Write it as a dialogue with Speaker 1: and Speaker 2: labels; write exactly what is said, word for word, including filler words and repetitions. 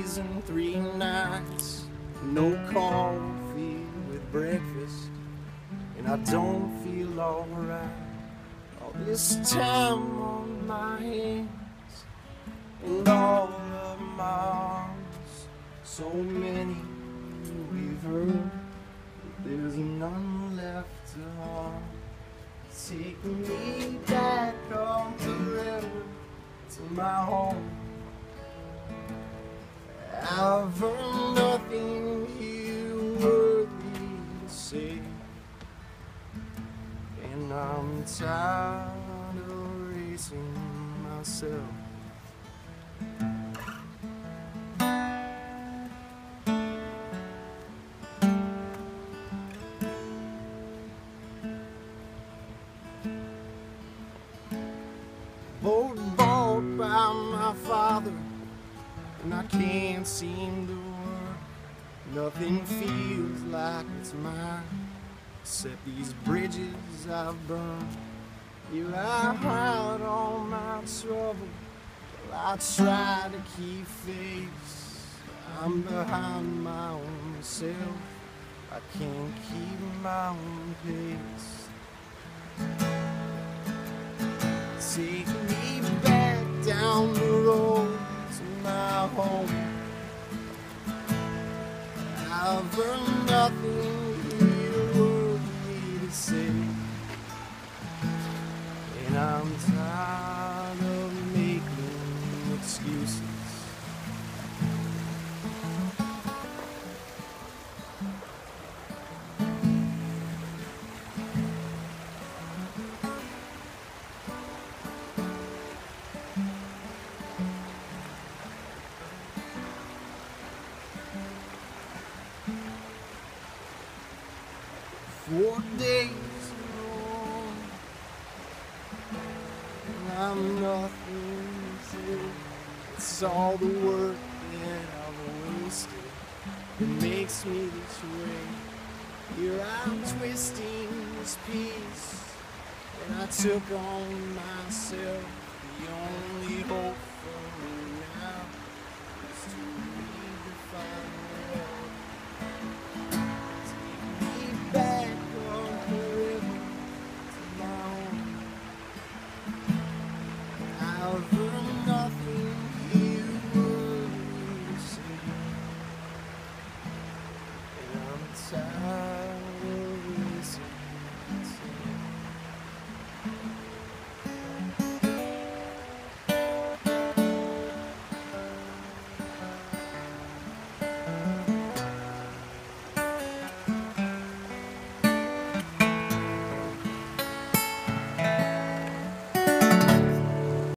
Speaker 1: days and three nights, no coffee with breakfast, and I don't feel alright. All this time on my hands and all of my arms, so many we've heard, there's none left to harm. Take me back on the river to my home. I've heard nothing here worthy to say, and I'm tired of racing myself. Boat bought by my father, and I can't seem to work. Nothing feels like it's mine, except these bridges I've burned. Here I hide all my trouble, while I try to keep face. I'm behind my own self, I can't keep my own pace. Take me back down the road to my home. I've heard nothing here worthy to say, and I'm tired of making excuses. Four days alone, and I'm nothing to. It's all the work that I've wasted that makes me this way. Here I'm twisting this piece that I took on myself, the only hope for me now.